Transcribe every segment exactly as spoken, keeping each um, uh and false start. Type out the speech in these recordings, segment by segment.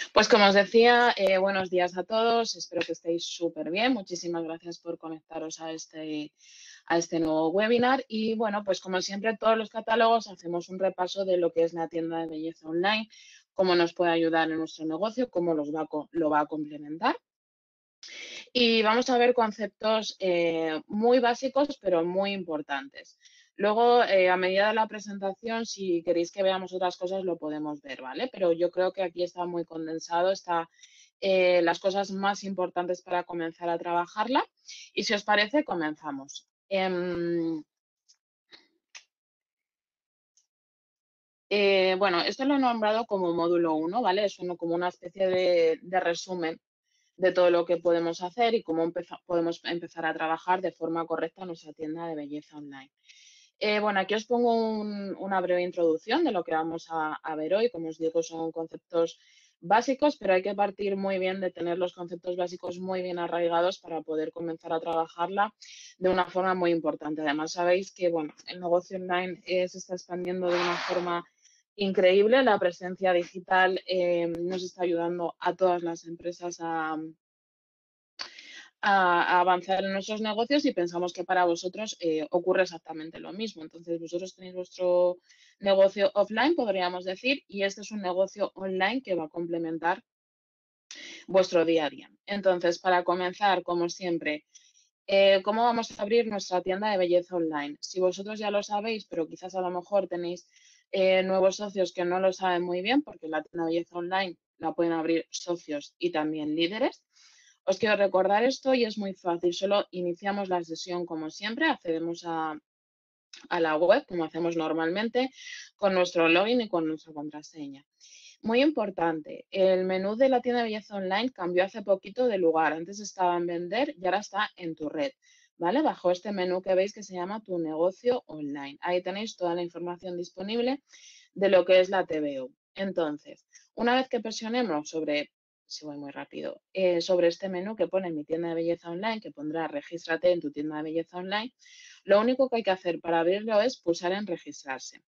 Pues como os decía, eh, buenos días a todos, espero que estéis súper bien. Muchísimas gracias por conectaros a este, a este nuevo webinar. Y bueno, pues como siempre, todos los catálogos hacemos un repaso de lo que es la tienda de belleza online, cómo nos puede ayudar en nuestro negocio, cómo los va a co- lo va a complementar. Y vamos a ver conceptos eh, muy básicos, pero muy importantes. Luego, eh, a medida de la presentación, si queréis que veamos otras cosas, lo podemos ver, ¿vale? Pero yo creo que aquí está muy condensado, está eh, las cosas más importantes para comenzar a trabajarla. Y si os parece, comenzamos. Em, eh, bueno, esto lo he nombrado como módulo uno, ¿vale? Es uno, como una especie de, de resumen de todo lo que podemos hacer y cómo empeza- podemos empezar a trabajar de forma correcta nuestra tienda de belleza online. Eh, bueno, aquí os pongo un- una breve introducción de lo que vamos a, a ver hoy. Como os digo, son conceptos básicos, pero hay que partir muy bien de tener los conceptos básicos muy bien arraigados para poder comenzar a trabajarla de una forma muy importante. Además, sabéis que bueno, el negocio online eh, se está expandiendo de una forma increíble. La presencia digital eh, nos está ayudando a todas las empresas a a, a avanzar en nuestros negocios y pensamos que para vosotros eh, ocurre exactamente lo mismo. Entonces, vosotros tenéis vuestro negocio offline, podríamos decir, y este es un negocio online que va a complementar vuestro día a día. Entonces, para comenzar, como siempre, eh, ¿cómo vamos a abrir nuestra tienda de belleza online? Si vosotros ya lo sabéis, pero quizás a lo mejor tenéis eh, nuevos socios que no lo saben muy bien, porque la tienda de belleza online la pueden abrir socios y también líderes. Os quiero recordar esto y es muy fácil. Solo iniciamos la sesión como siempre, accedemos a, a la web como hacemos normalmente con nuestro login y con nuestra contraseña. Muy importante, el menú de la tienda de belleza online cambió hace poquito de lugar. Antes estaba en vender y ahora está en tu red, ¿vale? Bajo este menú que veis que se llama tu negocio online. Ahí tenéis toda la información disponible de lo que es la T V O. Entonces, una vez que presionemos sobre, si voy muy rápido, eh, sobre este menú que pone mi tienda de belleza online, que pondrá regístrate en tu tienda de belleza online, lo único que hay que hacer para abrirlo es pulsar en registrarse.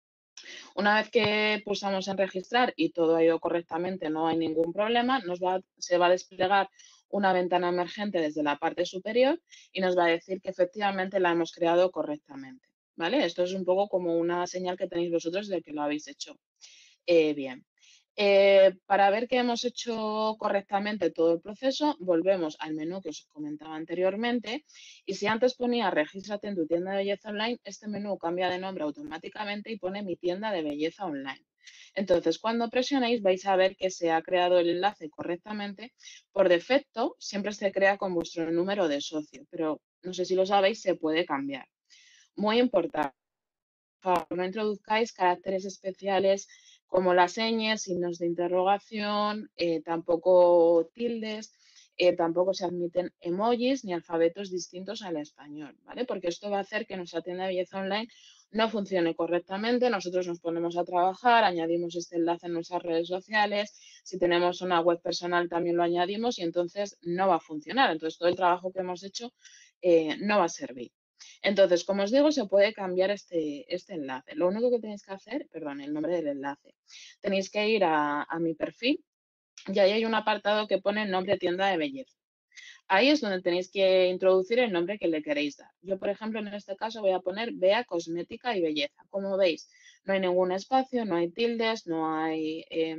Una vez que pulsamos en registrar y todo ha ido correctamente, no hay ningún problema, nos va, se va a desplegar una ventana emergente desde la parte superior y nos va a decir que efectivamente la hemos creado correctamente. ¿Vale? Esto es un poco como una señal que tenéis vosotros de que lo habéis hecho eh, bien. Eh, para ver que hemos hecho correctamente todo el proceso, volvemos al menú que os comentaba anteriormente y si antes ponía regístrate en tu tienda de belleza online, este menú cambia de nombre automáticamente y pone mi tienda de belleza online. Entonces, cuando presionéis vais a ver que se ha creado el enlace correctamente. Por defecto, siempre se crea con vuestro número de socio, pero no sé si lo sabéis, se puede cambiar. Muy importante, por favor, no introduzcáis caracteres especiales como las señas, signos de interrogación, eh, tampoco tildes, eh, tampoco se admiten emojis ni alfabetos distintos al español, ¿vale? Porque esto va a hacer que nuestra tienda de belleza online no funcione correctamente. Nosotros nos ponemos a trabajar, añadimos este enlace en nuestras redes sociales, si tenemos una web personal también lo añadimos y entonces no va a funcionar. Entonces todo el trabajo que hemos hecho eh, no va a servir. Entonces, como os digo, se puede cambiar este, este enlace. Lo único que tenéis que hacer, perdón, el nombre del enlace. Tenéis que ir a, a mi perfil y ahí hay un apartado que pone nombre tienda de belleza. Ahí es donde tenéis que introducir el nombre que le queréis dar. Yo, por ejemplo, en este caso voy a poner Bea Cosmética y Belleza. Como veis, no hay ningún espacio, no hay tildes, no hay eh,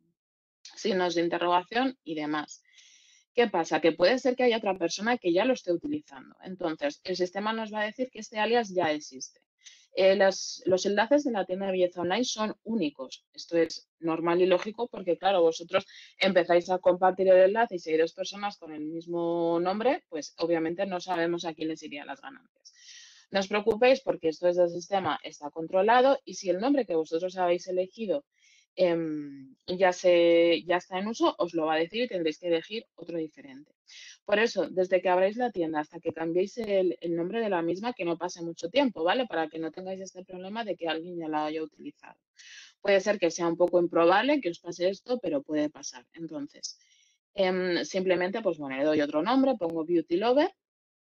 signos de interrogación y demás. ¿Qué pasa? Que puede ser que haya otra persona que ya lo esté utilizando. Entonces, el sistema nos va a decir que este alias ya existe. Eh, las, los enlaces de la tienda de belleza online son únicos. Esto es normal y lógico porque, claro, vosotros empezáis a compartir el enlace y si hay dos personas con el mismo nombre, pues obviamente no sabemos a quién les irían las ganancias. No os preocupéis porque esto desde el sistema está controlado y si el nombre que vosotros habéis elegido em, ya, se, ya está en uso, os lo va a decir y tendréis que elegir otro diferente. Por eso, desde que abráis la tienda hasta que cambiéis el, el nombre de la misma, que no pase mucho tiempo, ¿vale? Para que no tengáis este problema de que alguien ya la haya utilizado. Puede ser que sea un poco improbable que os pase esto, pero puede pasar. Entonces, em, simplemente, pues bueno, le doy otro nombre, pongo Beauty Lover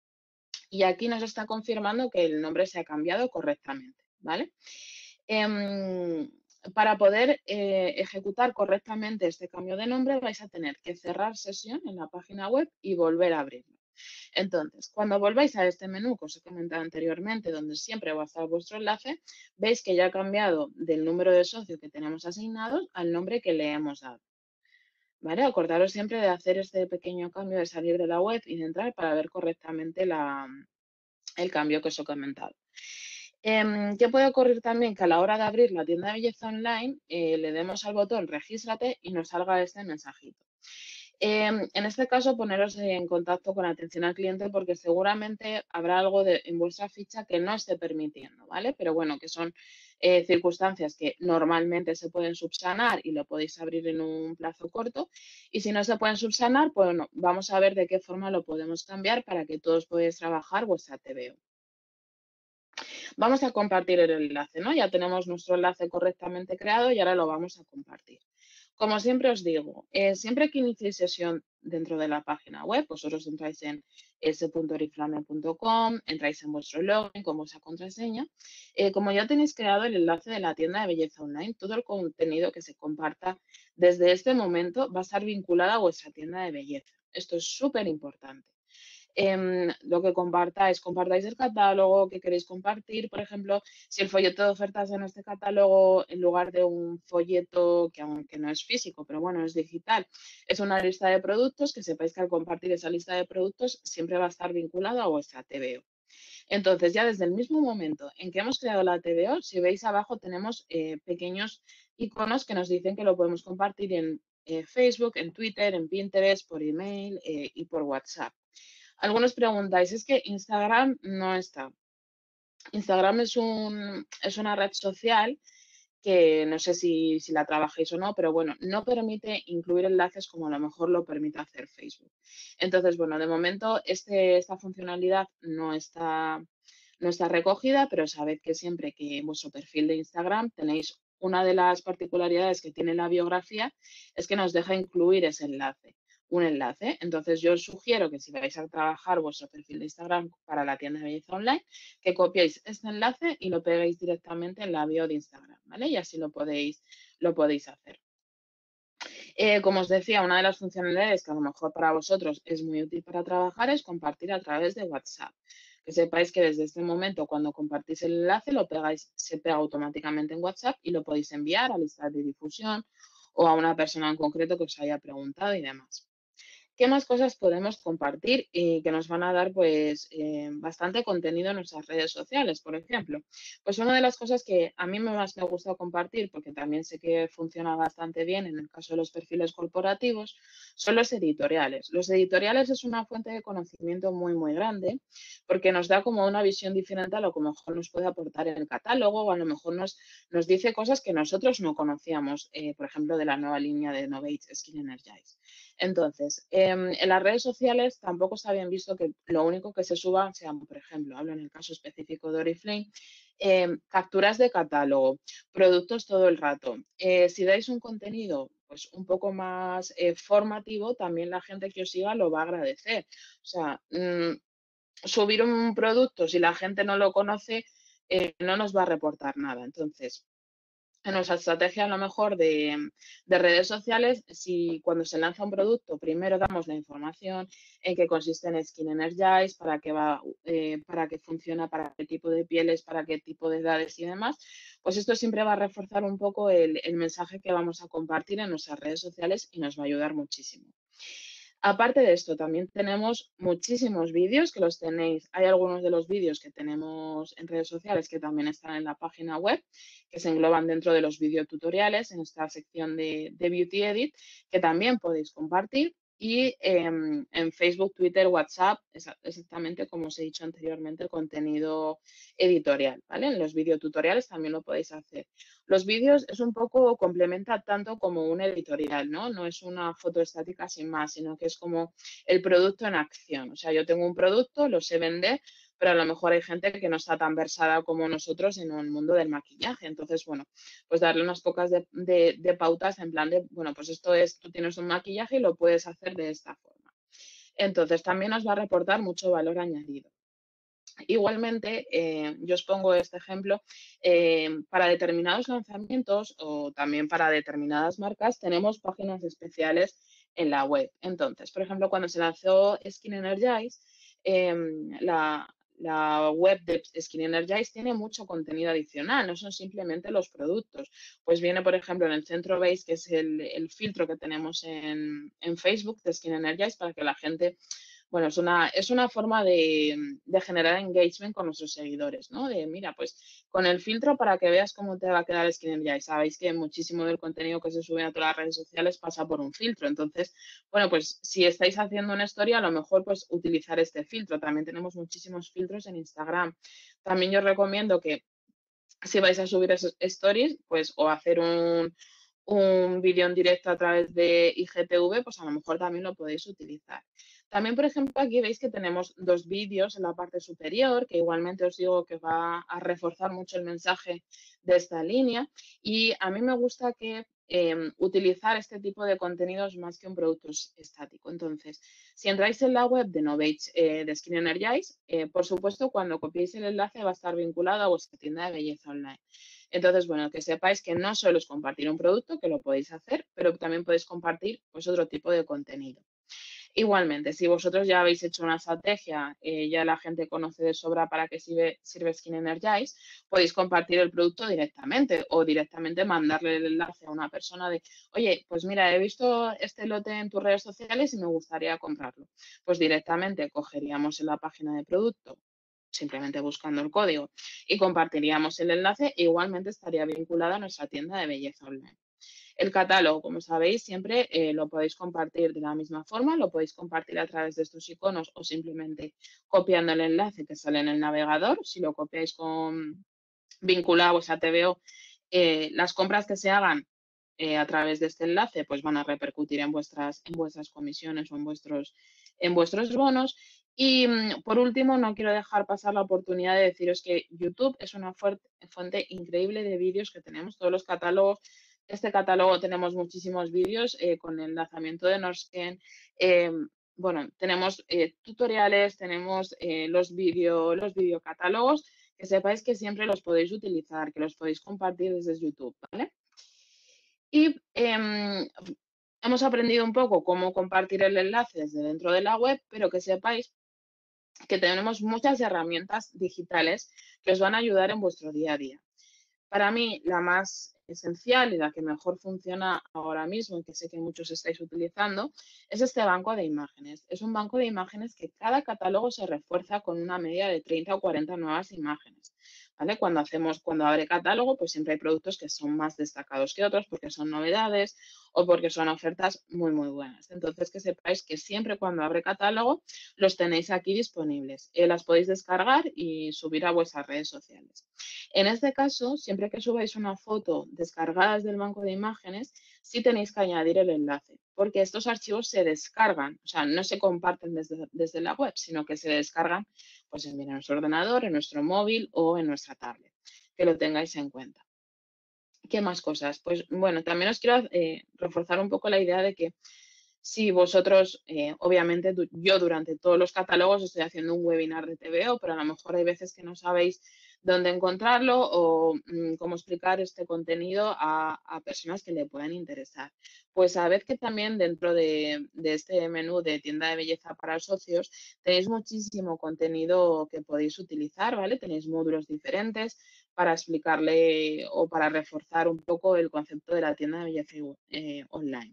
y aquí nos está confirmando que el nombre se ha cambiado correctamente, ¿vale? Em, para poder eh, ejecutar correctamente este cambio de nombre vais a tener que cerrar sesión en la página web y volver a abrirlo. Entonces, cuando volváis a este menú que os he comentado anteriormente, donde siempre va a estar vuestro enlace, veis que ya ha cambiado del número de socio que tenemos asignado al nombre que le hemos dado. ¿Vale? Acordaros siempre de hacer este pequeño cambio de salir de la web y de entrar para ver correctamente la, el cambio que os he comentado. Eh, ¿Qué puede ocurrir también? Que a la hora de abrir la tienda de belleza online eh, le demos al botón regístrate y nos salga este mensajito. Eh, en este caso, poneros en contacto con atención al cliente porque seguramente habrá algo de, en vuestra ficha que no esté permitiendo, ¿vale? Pero bueno, que son eh, circunstancias que normalmente se pueden subsanar y lo podéis abrir en un plazo corto. Y si no se pueden subsanar, pues bueno, vamos a ver de qué forma lo podemos cambiar para que todos podáis trabajar vuestra T V O. Vamos a compartir el enlace, ¿no? Ya tenemos nuestro enlace correctamente creado y ahora lo vamos a compartir. Como siempre os digo, eh, siempre que iniciéis sesión dentro de la página web, vosotros entráis en ese punto oriflame punto com, entráis en vuestro login con vuestra contraseña. Eh, como ya tenéis creado el enlace de la tienda de belleza online, todo el contenido que se comparta desde este momento va a estar vinculado a vuestra tienda de belleza. Esto es súper importante. Em, lo que compartáis, compartáis el catálogo que queréis compartir, por ejemplo, si el folleto de ofertas en este catálogo, en lugar de un folleto que aunque no es físico, pero bueno, es digital, es una lista de productos, que sepáis que al compartir esa lista de productos siempre va a estar vinculado a vuestra T V O. Entonces, ya desde el mismo momento en que hemos creado la T V O, si veis abajo tenemos eh, pequeños iconos que nos dicen que lo podemos compartir en eh, Facebook, en Twitter, en Pinterest, por email eh, y por WhatsApp. Algunos preguntáis, es que Instagram no está. Instagram es, un, es una red social que no sé si, si la trabajáis o no, pero bueno, no permite incluir enlaces como a lo mejor lo permite hacer Facebook. Entonces, bueno, de momento este, esta funcionalidad no está, no está recogida, pero sabed que siempre que en vuestro perfil de Instagram tenéis una de las particularidades que tiene la biografía es que nos deja incluir ese enlace, un enlace. Entonces, yo os sugiero que si vais a trabajar vuestro perfil de Instagram para la tienda de belleza online, que copiéis este enlace y lo peguéis directamente en la bio de Instagram, ¿vale? Y así lo podéis, lo podéis hacer. Eh, como os decía, una de las funcionalidades que a lo mejor para vosotros es muy útil para trabajar es compartir a través de WhatsApp. Que sepáis que desde este momento, cuando compartís el enlace, lo pegáis, se pega automáticamente en WhatsApp y lo podéis enviar a listas de difusión o a una persona en concreto que os haya preguntado y demás. ¿Qué más cosas podemos compartir y que nos van a dar pues eh, bastante contenido en nuestras redes sociales, por ejemplo? Pues una de las cosas que a mí más me gusta compartir, porque también sé que funciona bastante bien en el caso de los perfiles corporativos, son los editoriales. Los editoriales es una fuente de conocimiento muy, muy grande porque nos da como una visión diferente a lo que a lo mejor nos puede aportar el catálogo o a lo mejor nos, nos dice cosas que nosotros no conocíamos, eh, por ejemplo, de la nueva línea de Novate Skin Energize. Entonces, eh, en las redes sociales tampoco se habían visto que lo único que se suba sean, por ejemplo, hablo en el caso específico de Oriflame, eh, capturas de catálogo, productos todo el rato. Eh, si dais un contenido pues un poco más eh, formativo, también la gente que os siga lo va a agradecer. O sea, mmm, subir un producto, si la gente no lo conoce, eh, no nos va a reportar nada. Entonces, en nuestra estrategia a lo mejor de, de, redes sociales, si cuando se lanza un producto, primero damos la información en qué consiste en Skin Energize, para qué va, eh, para qué funciona, para qué tipo de pieles, para qué tipo de edades y demás, pues esto siempre va a reforzar un poco el, el mensaje que vamos a compartir en nuestras redes sociales y nos va a ayudar muchísimo. Aparte de esto, también tenemos muchísimos vídeos que los tenéis. Hay algunos de los vídeos que tenemos en redes sociales que también están en la página web, que se engloban dentro de los videotutoriales en esta sección de, de Beauty Edit, que también podéis compartir. Y eh, en Facebook, Twitter, WhatsApp, exactamente como os he dicho anteriormente, el contenido editorial, ¿vale? En los videotutoriales también lo podéis hacer. Los vídeos es un poco, complementa tanto como un editorial, ¿no? No es una foto estática sin más, sino que es como el producto en acción. O sea, yo tengo un producto, lo sé vender, pero a lo mejor hay gente que no está tan versada como nosotros en el mundo del maquillaje. Entonces, bueno, pues darle unas pocas de, de, de pautas en plan de, bueno, pues esto es, tú tienes un maquillaje y lo puedes hacer de esta forma. Entonces, también nos va a reportar mucho valor añadido. Igualmente, eh, yo os pongo este ejemplo, eh, para determinados lanzamientos o también para determinadas marcas tenemos páginas especiales en la web. Entonces, por ejemplo, cuando se lanzó Skin Energize, em, la, la web de Skin Energize tiene mucho contenido adicional, no son simplemente los productos. Pues viene, por ejemplo, en el centro base, que es el, el filtro que tenemos en, en Facebook de Skin Energize, para que la gente bueno, es una, es una forma de, de generar engagement con nuestros seguidores, ¿no? De, mira, pues con el filtro para que veas cómo te va a quedar Skin Engine. Sabéis que muchísimo del contenido que se sube a todas las redes sociales pasa por un filtro. Entonces, bueno, pues si estáis haciendo una historia, a lo mejor pues utilizar este filtro. También tenemos muchísimos filtros en Instagram. También yo os recomiendo que si vais a subir esos stories, pues o hacer un, un vídeo en directo a través de I G T V, pues a lo mejor también lo podéis utilizar. También, por ejemplo, aquí veis que tenemos dos vídeos en la parte superior, que igualmente os digo que va a reforzar mucho el mensaje de esta línea. Y a mí me gusta que eh, utilizar este tipo de contenidos más que un producto estático. Entonces, si entráis en la web de Novage eh, de Skin Energize, eh, por supuesto, cuando copiéis el enlace va a estar vinculado a vuestra tienda de belleza online. Entonces, bueno, que sepáis que no solo es compartir un producto, que lo podéis hacer, pero también podéis compartir pues, otro tipo de contenido. Igualmente, si vosotros ya habéis hecho una estrategia, eh, ya la gente conoce de sobra para qué sirve, sirve Skin Energize, podéis compartir el producto directamente o directamente mandarle el enlace a una persona de, oye, pues mira, he visto este lote en tus redes sociales y me gustaría comprarlo. Pues directamente cogeríamos en la página de producto, simplemente buscando el código, y compartiríamos el enlace e igualmente estaría vinculada a nuestra tienda de belleza online. El catálogo, como sabéis, siempre eh, lo podéis compartir de la misma forma, lo podéis compartir a través de estos iconos o simplemente copiando el enlace que sale en el navegador. Si lo copiáis con vinculado a vuestra T V O, eh, las compras que se hagan eh, a través de este enlace pues van a repercutir en vuestras, en vuestras comisiones o en vuestros, en vuestros bonos. Y mm, por último, no quiero dejar pasar la oportunidad de deciros que YouTube es una fuerte, fuente increíble de vídeos que tenemos, todos los catálogos. Este catálogo tenemos muchísimos vídeos eh, con el lanzamiento de Norsken. Eh, bueno, tenemos eh, tutoriales, tenemos eh, los vídeos, los videocatálogos, que sepáis que siempre los podéis utilizar, que los podéis compartir desde YouTube, ¿vale? Y eh, hemos aprendido un poco cómo compartir el enlace desde dentro de la web, pero que sepáis que tenemos muchas herramientas digitales que os van a ayudar en vuestro día a día. Para mí, la más esencial y la que mejor funciona ahora mismo y que sé que muchos estáis utilizando es este banco de imágenes. Es un banco de imágenes que cada catálogo se refuerza con una media de treinta o cuarenta nuevas imágenes. ¿Vale? Cuando hacemos, cuando abre catálogo, pues siempre hay productos que son más destacados que otros porque son novedades o porque son ofertas muy, muy buenas. Entonces, que sepáis que siempre cuando abre catálogo los tenéis aquí disponibles. Eh, las podéis descargar y subir a vuestras redes sociales. En este caso, siempre que subáis una foto descargadas del banco de imágenes, sí tenéis que añadir el enlace, porque estos archivos se descargan, o sea, no se comparten desde, desde la web, sino que se descargan pues, en nuestro ordenador, en nuestro móvil o en nuestra tablet, que lo tengáis en cuenta. ¿Qué más cosas? Pues bueno, también os quiero eh, reforzar un poco la idea de que si vosotros, eh, obviamente, yo durante todos los catálogos estoy haciendo un webinar de T V O, pero a lo mejor hay veces que no sabéis dónde encontrarlo o mmm, cómo explicar este contenido a, a, personas que le puedan interesar. Pues sabed que también dentro de, de este menú de tienda de belleza para socios tenéis muchísimo contenido que podéis utilizar, ¿vale? Tenéis módulos diferentes para explicarle o para reforzar un poco el concepto de la tienda de belleza eh, online.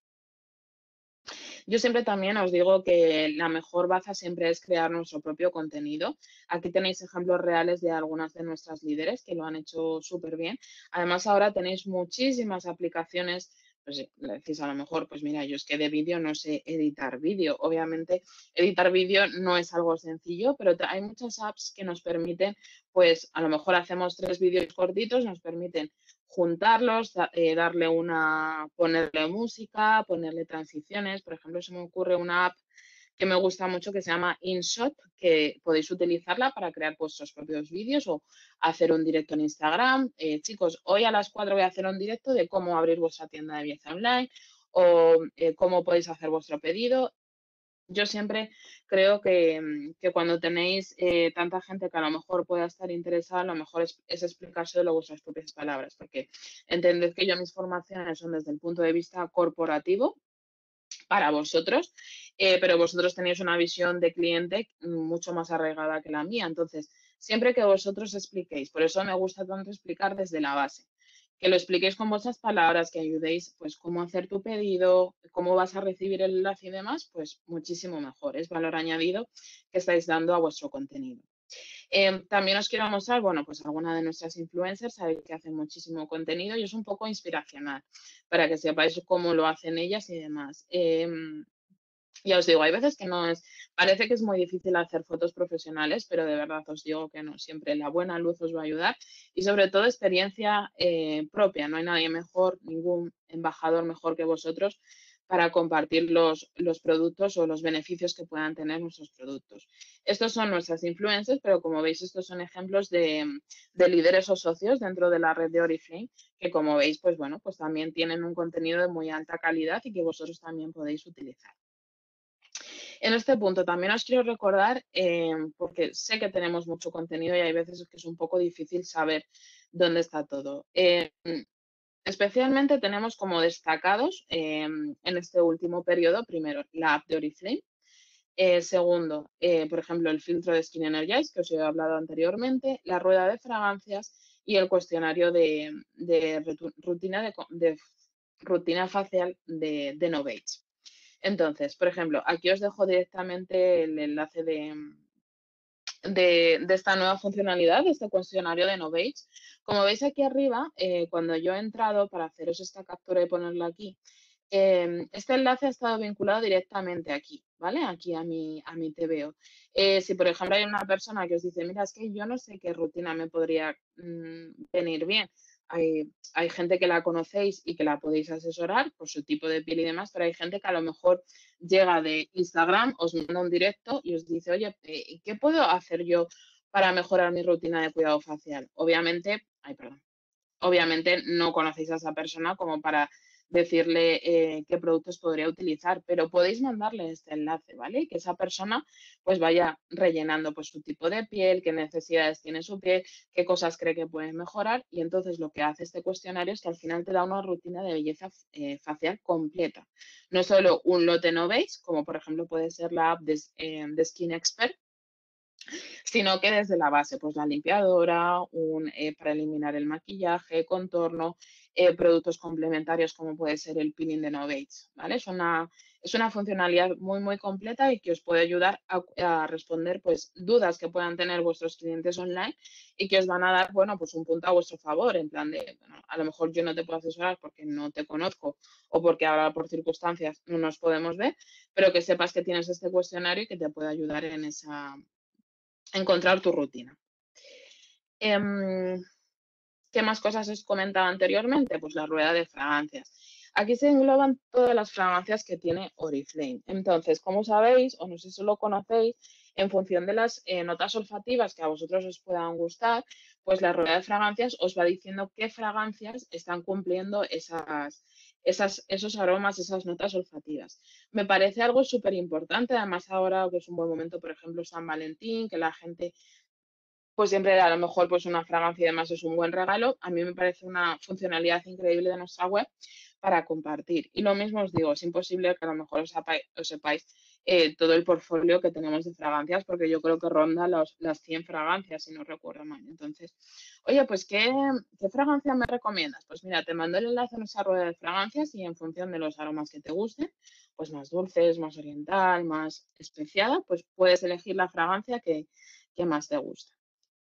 Yo siempre también os digo que la mejor baza siempre es crear nuestro propio contenido. Aquí tenéis ejemplos reales de algunas de nuestras líderes que lo han hecho súper bien. Además, ahora tenéis muchísimas aplicaciones. Pues le decís a lo mejor, pues mira, yo es que de vídeo no sé editar vídeo. Obviamente, editar vídeo no es algo sencillo, pero hay muchas apps que nos permiten, pues a lo mejor hacemos tres vídeos cortitos, nos permiten juntarlos, eh, darle una, ponerle música, ponerle transiciones. Por ejemplo, se me ocurre una app que me gusta mucho que se llama InShot, que podéis utilizarla para crear vuestros propios vídeos o hacer un directo en Instagram. Eh, chicos, hoy a las cuatro voy a hacer un directo de cómo abrir vuestra tienda de belleza online o eh, cómo podéis hacer vuestro pedido. yo siempre creo que, mm, que cuando tenéis eh, tanta gente que a lo mejor pueda estar interesada, lo mejor es, es explicárselo a vuestras propias palabras, porque entended que yo mis formaciones son desde el punto de vista corporativo para vosotros, eh, pero vosotros tenéis una visión de cliente mucho más arraigada que la mía. Entonces, siempre que vosotros expliquéis, por eso me gusta tanto explicar desde la base, que lo expliquéis con vuestras palabras, que ayudéis, pues, cómo hacer tu pedido, cómo vas a recibir el enlace y demás, pues muchísimo mejor. Es valor añadido que estáis dando a vuestro contenido. Eh, también os quiero mostrar, bueno, pues alguna de nuestras influencers, sabéis que hacen muchísimo contenido y es un poco inspiracional para que sepáis cómo lo hacen ellas y demás. Eh, ya os digo, hay veces que no es, parece que es muy difícil hacer fotos profesionales, pero de verdad os digo que no, siempre la buena luz os va a ayudar y sobre todo experiencia eh, propia, no hay nadie mejor, ningún embajador mejor que vosotros para compartir los, los productos o los beneficios que puedan tener nuestros productos. Estos son nuestras influencers, pero como veis, estos son ejemplos de, de líderes o socios dentro de la red de Oriflame, que como veis, pues bueno, pues también tienen un contenido de muy alta calidad y que vosotros también podéis utilizar. En este punto también os quiero recordar, eh, porque sé que tenemos mucho contenido y hay veces que es un poco difícil saber dónde está todo. Eh, especialmente tenemos como destacados eh, en este último periodo, primero, la app de Oriflame. Eh, segundo, eh, por ejemplo, el filtro de Skin Energize, que os he hablado anteriormente, la rueda de fragancias y el cuestionario de, de rutina, de, de, rutina facial de, de Novage. Entonces, por ejemplo, aquí os dejo directamente el enlace de, de, de esta nueva funcionalidad, de este cuestionario de Novage. Como veis aquí arriba, eh, cuando yo he entrado para haceros esta captura y ponerla aquí, eh, este enlace ha estado vinculado directamente aquí, ¿vale? Aquí a mi, a mi T V O. Eh, si, por ejemplo, hay una persona que os dice, mira, es que yo no sé qué rutina me podría mmm, venir bien. Hay, hay gente que la conocéis y que la podéis asesorar por su tipo de piel y demás, pero hay gente que a lo mejor llega de Instagram, os manda un directo y os dice, oye, eh, ¿qué puedo hacer yo para mejorar mi rutina de cuidado facial? Obviamente, ay, perdón, obviamente no conocéis a esa persona como para decirle eh, qué productos podría utilizar, pero podéis mandarle este enlace, ¿vale? Y que esa persona pues vaya rellenando pues su tipo de piel, qué necesidades tiene su piel, qué cosas cree que puede mejorar y entonces lo que hace este cuestionario es que al final te da una rutina de belleza eh, facial completa. No solo un lote no veis, como por ejemplo puede ser la app de, eh, de Skin Expert, sino que desde la base, pues la limpiadora, un, eh, para eliminar el maquillaje, contorno, eh, productos complementarios como puede ser el peeling de Novage, ¿vale? Es una, es una funcionalidad muy, muy completa y que os puede ayudar a, a, responder, pues, dudas que puedan tener vuestros clientes online y que os van a dar, bueno, pues un punto a vuestro favor, en plan de, bueno, a lo mejor yo no te puedo asesorar porque no te conozco o porque ahora por circunstancias no nos podemos ver, pero que sepas que tienes este cuestionario y que te puede ayudar en esa encontrar tu rutina. Eh, ¿Qué más cosas os comentaba anteriormente? Pues la rueda de fragancias. Aquí se engloban todas las fragancias que tiene Oriflame. Entonces, como sabéis, o no sé si lo conocéis, en función de las eh, notas olfativas que a vosotros os puedan gustar, pues la rueda de fragancias os va diciendo qué fragancias están cumpliendo esas, esas, esos aromas, esas notas olfativas. Me parece algo súper importante, además ahora que es un buen momento, por ejemplo, San Valentín, que la gente pues siempre a lo mejor pues una fragancia y demás es un buen regalo. A mí me parece una funcionalidad increíble de nuestra web para compartir. Y lo mismo os digo, es imposible que a lo mejor os, os sepáis eh, todo el portfolio que tenemos de fragancias, porque yo creo que ronda los, las cien fragancias, si no recuerdo mal. Entonces, oye, pues ¿qué, ¿qué fragancia me recomiendas? Pues mira, te mando el enlace en esa rueda de fragancias y en función de los aromas que te gusten, pues más dulces, más oriental, más especiada, pues puedes elegir la fragancia que, que más te gusta.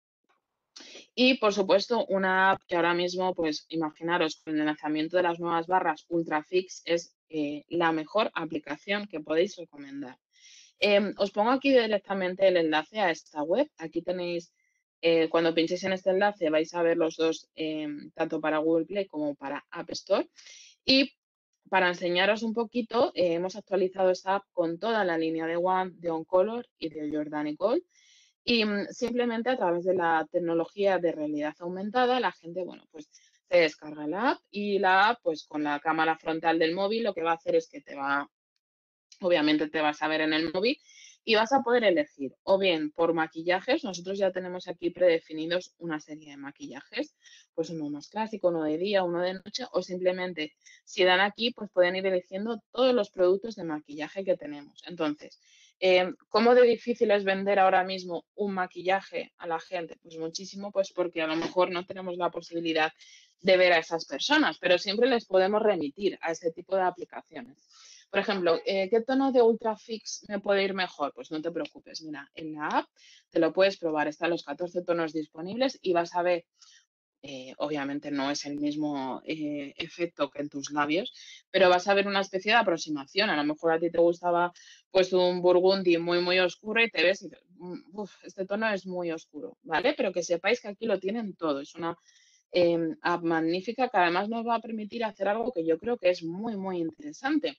Y, por supuesto, una app que ahora mismo, pues imaginaros, con el lanzamiento de las nuevas barras Ultrafix es eh, la mejor aplicación que podéis recomendar. Eh, os pongo aquí directamente el enlace a esta web. Aquí tenéis, eh, cuando pinchéis en este enlace, vais a ver los dos, eh, tanto para Google Play como para App Store. Y para enseñaros un poquito, eh, hemos actualizado esta app con toda la línea de One, de OnColor y de Jordanic Gold. Y mm, simplemente a través de la tecnología de realidad aumentada, la gente, bueno, pues se descarga la app y la app, pues con la cámara frontal del móvil, lo que va a hacer es que te va Obviamente te vas a ver en el móvil y vas a poder elegir o bien por maquillajes, nosotros ya tenemos aquí predefinidos una serie de maquillajes, pues uno más clásico, uno de día, uno de noche, o simplemente si dan aquí, pues pueden ir eligiendo todos los productos de maquillaje que tenemos. Entonces, eh, ¿cómo de difícil es vender ahora mismo un maquillaje a la gente? Pues muchísimo, pues porque a lo mejor no tenemos la posibilidad de ver a esas personas, pero siempre les podemos remitir a este tipo de aplicaciones. Por ejemplo, eh, ¿qué tono de Ultrafix me puede ir mejor? Pues no te preocupes, mira, en la app te lo puedes probar, están los catorce tonos disponibles y vas a ver, eh, obviamente no es el mismo eh, efecto que en tus labios, pero vas a ver una especie de aproximación. A lo mejor a ti te gustaba pues un burgundy muy, muy oscuro y te ves y dices, "Mm, uf, este tono es muy oscuro, ¿vale? Pero que sepáis que aquí lo tienen todo, es una eh, app magnífica que además nos va a permitir hacer algo que yo creo que es muy, muy interesante,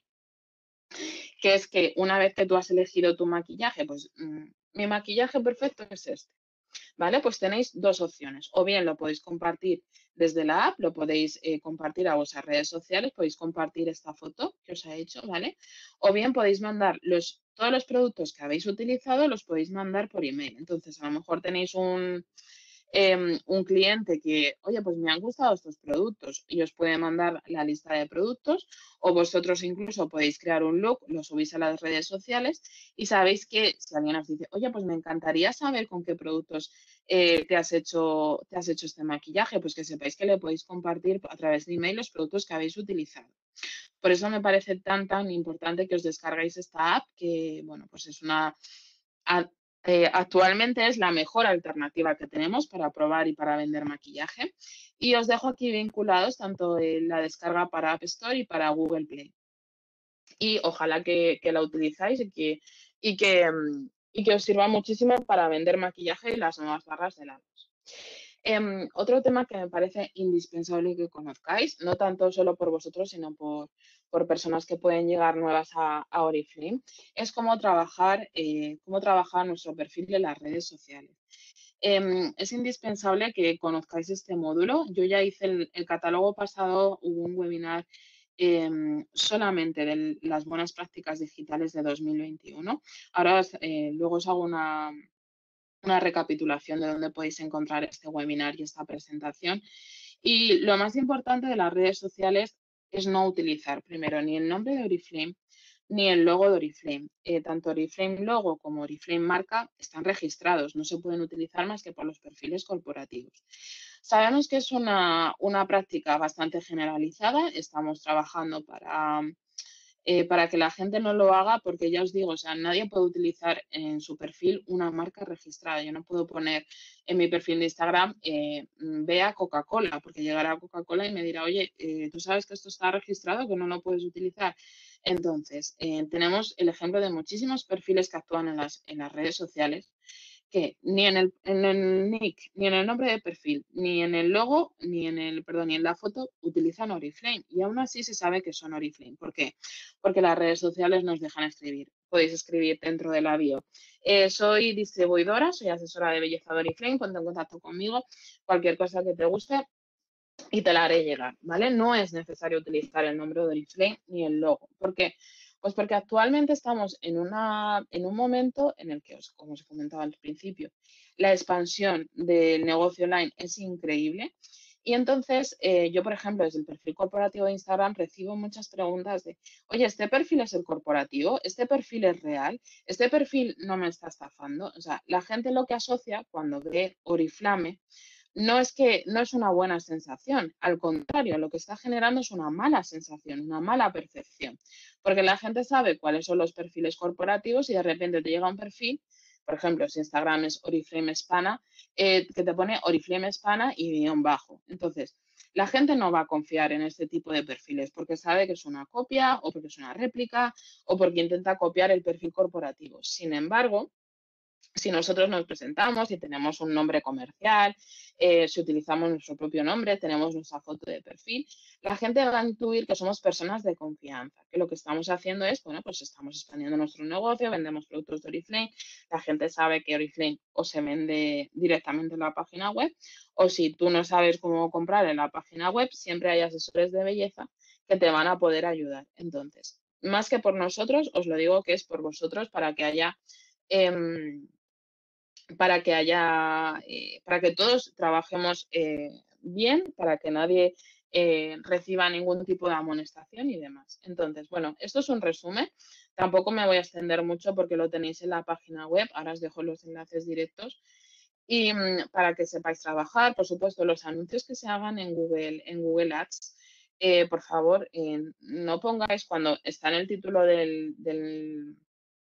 que es que una vez que tú has elegido tu maquillaje, pues mm, mi maquillaje perfecto es este, ¿vale? Pues tenéis dos opciones, o bien lo podéis compartir desde la app, lo podéis eh, compartir a vuestras redes sociales, podéis compartir esta foto que os ha hecho, ¿vale? O bien podéis mandar los, todos los productos que habéis utilizado, los podéis mandar por email. Entonces, a lo mejor tenéis un, eh, un cliente que, oye, pues me han gustado estos productos y os puede mandar la lista de productos o vosotros incluso podéis crear un look, lo subís a las redes sociales y sabéis que si alguien os dice, oye, pues me encantaría saber con qué productos eh, te, has hecho, te has hecho este maquillaje, pues que sepáis que le podéis compartir a través de email los productos que habéis utilizado. Por eso me parece tan, tan importante que os descarguéis esta app, que, bueno, pues es una a- eh, actualmente es la mejor alternativa que tenemos para probar y para vender maquillaje. Y os dejo aquí vinculados tanto en la descarga para App Store y para Google Play. Y ojalá que, que la utilizáis y que, y, que, mm, y que os sirva muchísimo para vender maquillaje y las nuevas barras de labios. Em, otro tema que me parece indispensable que conozcáis, no tanto solo por vosotros, sino por, por personas que pueden llegar nuevas a, a Oriflame, es cómo trabajar, eh, cómo trabajar nuestro perfil en las redes sociales. Em, es indispensable que conozcáis este módulo. Yo ya hice el, el catálogo pasado, hubo un webinar em, solamente de las buenas prácticas digitales de dos mil veintiuno. Ahora eh, luego os hago una, una recapitulación de dónde podéis encontrar este webinar y esta presentación. Y lo más importante de las redes sociales es no utilizar primero ni el nombre de Oriflame ni el logo de Oriflame. Eh, tanto Oriflame logo como Oriflame marca están registrados, no se pueden utilizar más que por los perfiles corporativos. Sabemos que es una, una práctica bastante generalizada, estamos trabajando para eh, para que la gente no lo haga, porque ya os digo, o sea, nadie puede utilizar en su perfil una marca registrada. Yo no puedo poner en mi perfil de Instagram, eh, vea Coca-Cola, porque llegará Coca-Cola y me dirá, oye, eh, tú sabes que esto está registrado, que no lo puedes utilizar. Entonces, eh, tenemos el ejemplo de muchísimos perfiles que actúan en las, en las redes sociales que ni en el, en el nick, ni en el nombre de perfil, ni en el logo, ni en el, perdón, ni en la foto utilizan Oriflame. Y aún así se sabe que son Oriflame. ¿Por qué? Porque las redes sociales nos dejan escribir. Podéis escribir dentro de la bio. Eh, soy distribuidora, soy asesora de belleza de Oriflame, ponte en contacto conmigo, cualquier cosa que te guste y te la haré llegar, ¿vale? No es necesario utilizar el nombre de Oriflame ni el logo. ¿Por qué? Pues porque actualmente estamos en, una, en un momento en el que, os- como os comentaba al principio, la expansión del negocio online es increíble. Y entonces, eh, yo, por ejemplo, desde el perfil corporativo de Instagram recibo muchas preguntas de, oye, ¿este perfil es el corporativo? ¿Este perfil es real? ¿Este perfil no me está estafando? O sea, la gente lo que asocia cuando ve Oriflame no es que no es una buena sensación, al contrario, lo que está generando es una mala sensación, una mala percepción, porque la gente sabe cuáles son los perfiles corporativos y de repente te llega un perfil, por ejemplo, si Instagram es Oriflame Hispana, eh, que te pone Oriflame Hispana y guión bajo. Entonces, la gente no va a confiar en este tipo de perfiles porque sabe que es una copia o porque es una réplica o porque intenta copiar el perfil corporativo. Sin embargo, si nosotros nos presentamos y tenemos un nombre comercial, eh, si utilizamos nuestro propio nombre, tenemos nuestra foto de perfil, la gente va a intuir que somos personas de confianza, que lo que estamos haciendo es, bueno, pues estamos expandiendo nuestro negocio, vendemos productos de Oriflame, la gente sabe que Oriflame o se vende directamente en la página web, o si tú no sabes cómo comprar en la página web, siempre hay asesores de belleza que te van a poder ayudar. Entonces, más que por nosotros, os lo digo que es por vosotros para que haya, em, para que haya, eh, para que todos trabajemos eh, bien, para que nadie eh, reciba ningún tipo de amonestación y demás. Entonces, bueno, esto es un resumen. Tampoco me voy a extender mucho porque lo tenéis en la página web. Ahora os dejo los enlaces directos. Y mm, para que sepáis trabajar, por supuesto, los anuncios que se hagan en Google, en Google Ads, eh, por favor, eh, no pongáis cuando está en el título del, del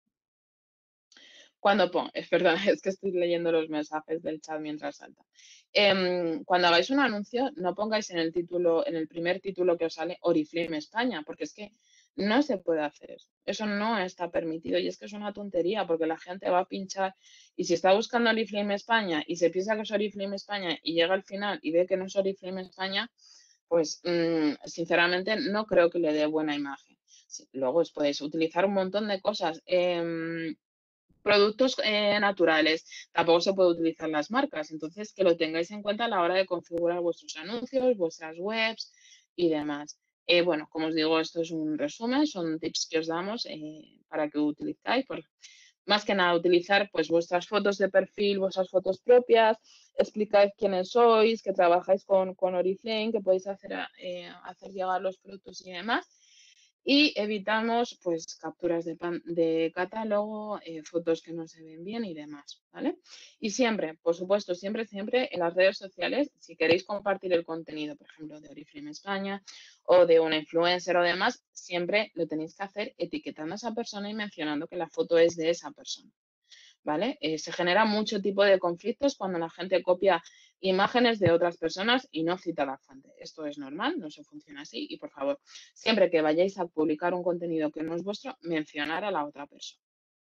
cuando pon es verdad, es que estoy leyendo los mensajes del chat mientras salta. Em, cuando hagáis un anuncio, no pongáis en el título, en el primer título que os sale Oriflame España, porque es que no se puede hacer eso. Eso no está permitido y es que es una tontería porque la gente va a pinchar y si está buscando Oriflame España y se piensa que es Oriflame España y llega al final y ve que no es Oriflame España, pues mm, sinceramente no creo que le dé buena imagen. Sí, luego os podéis utilizar un montón de cosas. Em, productos eh, naturales, tampoco se puede utilizar las marcas, entonces que lo tengáis en cuenta a la hora de configurar vuestros anuncios, vuestras webs y demás. Eh, bueno, como os digo, esto es un resumen, son tips que os damos eh, para que utilizáis, por, más que nada utilizar pues vuestras fotos de perfil, vuestras fotos propias, explicáis quiénes sois, que trabajáis con, con Oriflame, que podéis hacer, eh, hacer llegar los productos y demás y evitamos pues capturas de, pan- de catálogo, eh, fotos que no se ven bien y demás, ¿vale? Y siempre, por supuesto, siempre, siempre en las redes sociales, si queréis compartir el contenido, por ejemplo, de Oriflame España o de una influencer o demás, siempre lo tenéis que hacer etiquetando a esa persona y mencionando que la foto es de esa persona. ¿Vale? Eh, se genera mucho tipo de conflictos cuando la gente copia imágenes de otras personas y no cita la fuente. Esto es normal, no se funciona así y por favor, siempre que vayáis a publicar un contenido que no es vuestro, mencionar a la otra persona.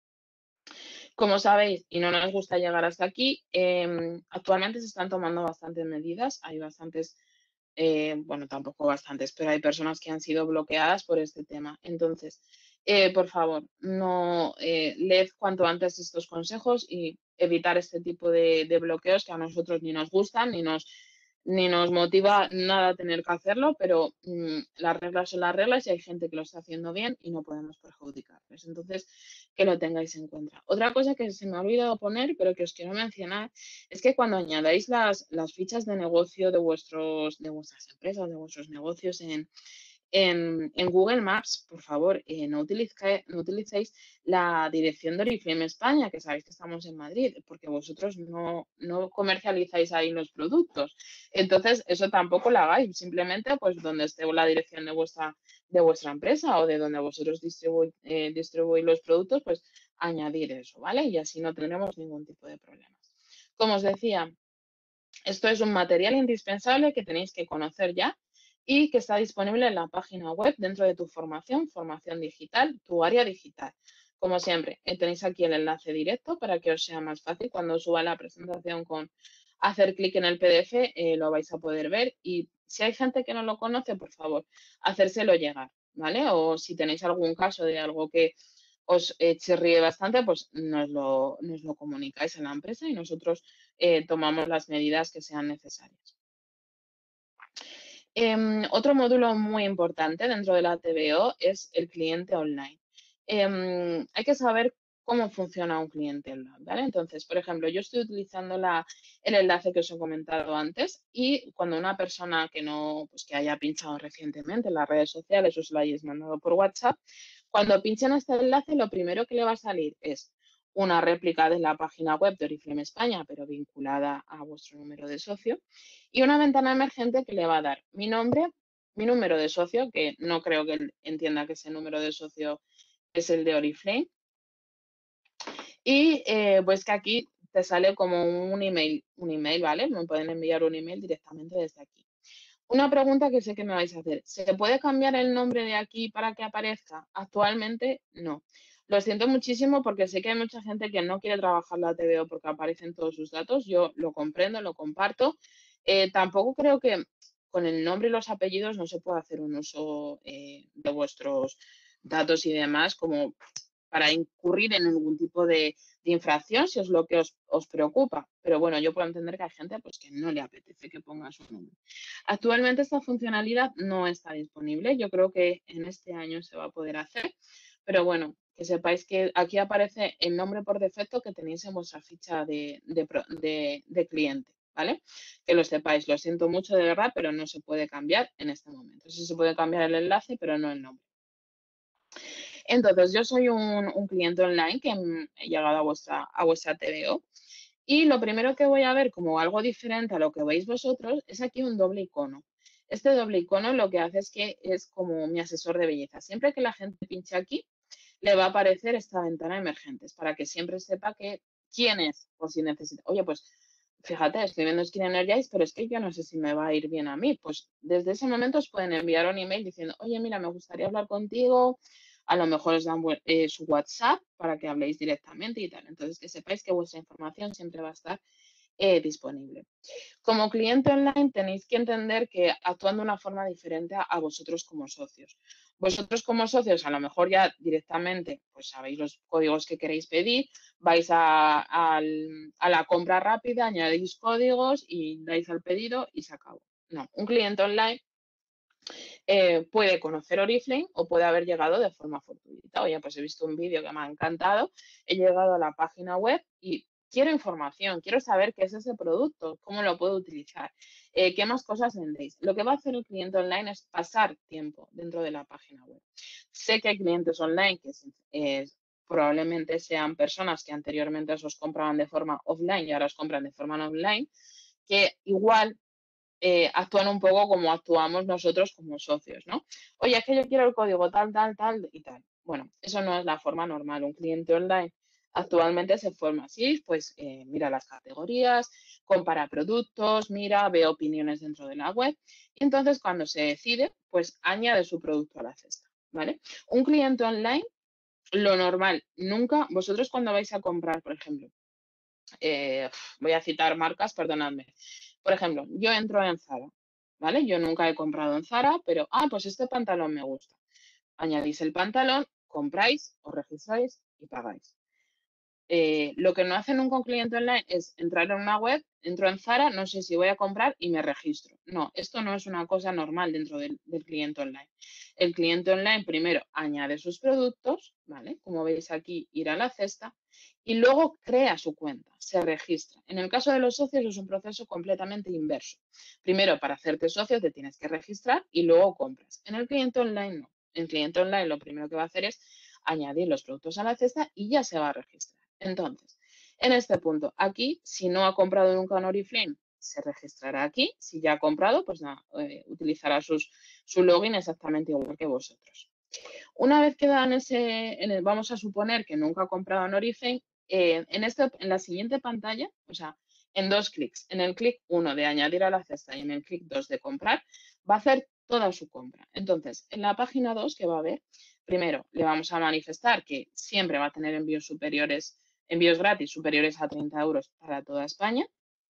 Como sabéis, y no nos gusta llegar hasta aquí, eh, actualmente se están tomando bastantes medidas, hay bastantes, eh, bueno, tampoco bastantes, pero hay personas que han sido bloqueadas por este tema. Entonces, eh, por favor, no eh, leed cuanto antes estos consejos y evitar este tipo de, de bloqueos que a nosotros ni nos gustan ni nos, ni nos motiva nada tener que hacerlo, pero mm, las reglas son las reglas y hay gente que lo está haciendo bien y no podemos perjudicarles. Entonces, que lo tengáis en cuenta. Otra cosa que se me ha olvidado poner, pero que os quiero mencionar, es que cuando añadáis las, las fichas de negocio de, vuestros, de vuestras empresas, de vuestros negocios en, en, en Google Maps, por favor, eh, no, utilice, no utilicéis la dirección de Oriflame España, que sabéis que estamos en Madrid, porque vosotros no, no comercializáis ahí los productos. Entonces, eso tampoco lo hagáis, simplemente pues donde esté la dirección de vuestra, de vuestra empresa o de donde vosotros distribuís eh, distribuís los productos, pues añadir eso, ¿vale? Y así no tendremos ningún tipo de problemas. Como os decía, esto es un material indispensable que tenéis que conocer ya y que está disponible en la página web dentro de tu formación, formación digital, tu área digital. Como siempre, eh, tenéis aquí el enlace directo para que os sea más fácil cuando suba la presentación con hacer clic en el P D F, eh, lo vais a poder ver y si hay gente que no lo conoce, por favor, hacérselo llegar, ¿vale? O si tenéis algún caso de algo que os eh, chirríe bastante, pues nos lo, nos lo comunicáis a la empresa y nosotros eh, tomamos las medidas que sean necesarias. Em, otro módulo muy importante dentro de la T V O es el cliente online. Em, hay que saber cómo funciona un cliente online, ¿vale? Entonces, por ejemplo, yo estoy utilizando la, el enlace que os he comentado antes y cuando una persona que no, pues que haya pinchado recientemente en las redes sociales o se lo hayáis mandado por WhatsApp, cuando pinchen este enlace, lo primero que le va a salir es una réplica de la página web de Oriflame España, pero vinculada a vuestro número de socio, y una ventana emergente que le va a dar mi nombre, mi número de socio, que no creo que él entienda que ese número de socio es el de Oriflame, y eh, pues que aquí te sale como un email, un email, ¿vale? Me pueden enviar un email directamente desde aquí. Una pregunta que sé que me vais a hacer. ¿Se puede cambiar el nombre de aquí para que aparezca? Actualmente no. Lo siento muchísimo porque sé que hay mucha gente que no quiere trabajar la T V O porque aparecen todos sus datos. Yo lo comprendo, lo comparto. Eh, tampoco creo que con el nombre y los apellidos no se pueda hacer un uso eh, de vuestros datos y demás como para incurrir en algún tipo de, de infracción, si es lo que os, os preocupa. Pero bueno, yo puedo entender que hay gente pues, que no le apetece que ponga su nombre. Actualmente esta funcionalidad no está disponible. Yo creo que en este año se va a poder hacer. Pero bueno, que sepáis que aquí aparece el nombre por defecto que tenéis en vuestra ficha de, de, de, de cliente, ¿vale? Que lo sepáis. Lo siento mucho de verdad, pero no se puede cambiar en este momento. Sí se puede cambiar el enlace, pero no el nombre. Entonces, yo soy un, un cliente online que he llegado a vuestra, a vuestra T V O y lo primero que voy a ver como algo diferente a lo que veis vosotros es aquí un doble icono. Este doble icono lo que hace es que es como mi asesor de belleza. Siempre que la gente pinche aquí, le va a aparecer esta ventana emergentes para que siempre sepa que quién es, por si necesita. Oye, pues fíjate, estoy viendo Skin Energize, pero es que yo no sé si me va a ir bien a mí. Pues desde ese momento os pueden enviar un email diciendo, oye, mira, me gustaría hablar contigo. A lo mejor os dan eh, su WhatsApp para que habléis directamente y tal. Entonces, que sepáis que vuestra información siempre va a estar eh, disponible. Como cliente online tenéis que entender que actúan de una forma diferente a, a vosotros como socios. Vosotros como socios a lo mejor ya directamente pues sabéis los códigos que queréis pedir, vais a, a, a la compra rápida, añadís códigos y dais al pedido y se acabó. No, un cliente online eh, puede conocer Oriflame o puede haber llegado de forma fortuita. Oye, pues he visto un vídeo que me ha encantado, he llegado a la página web y quiero información, quiero saber qué es ese producto, cómo lo puedo utilizar, eh, qué más cosas vendéis. Lo que va a hacer el cliente online es pasar tiempo dentro de la página web. Sé que hay clientes online que eh, probablemente sean personas que anteriormente os compraban de forma offline y ahora os compran de forma online, que igual eh, actúan un poco como actuamos nosotros como socios, ¿no? Oye, es que yo quiero el código tal, tal, tal y tal. Bueno, eso no es la forma normal. Un cliente online actualmente se forma así, pues eh, mira las categorías, compara productos, mira, ve opiniones dentro de la web y entonces cuando se decide, pues añade su producto a la cesta, ¿vale? Un cliente online, lo normal, nunca, vosotros cuando vais a comprar, por ejemplo, eh, voy a citar marcas, perdonadme. Por ejemplo, yo entro en Zara, ¿vale? Yo nunca he comprado en Zara, pero, ah, pues este pantalón me gusta. Añadís el pantalón, compráis, os registráis y pagáis. Eh, lo que no hace nunca un cliente online es entrar en una web, entro en Zara, no sé si voy a comprar y me registro. No, esto no es una cosa normal dentro del, del cliente online. El cliente online primero añade sus productos, ¿vale? Como veis aquí, ir a la cesta y luego crea su cuenta, se registra. En el caso de los socios es un proceso completamente inverso. Primero, para hacerte socio te tienes que registrar y luego compras. En el cliente online no. El cliente online lo primero que va a hacer es añadir los productos a la cesta y ya se va a registrar. Entonces, en este punto, aquí, si no ha comprado nunca en Oriflame, se registrará aquí. Si ya ha comprado, pues nada, eh, utilizará sus, su login exactamente igual que vosotros. Una vez que dan ese, en el, vamos a suponer que nunca ha comprado en Oriflame, eh, en, este, en la siguiente pantalla, o sea, en dos clics, en el clic uno de añadir a la cesta y en el clic dos de comprar, va a hacer toda su compra. Entonces, en la página dos que va a ver, primero le vamos a manifestar que siempre va a tener envíos superiores, envíos gratis superiores a treinta euros para toda España.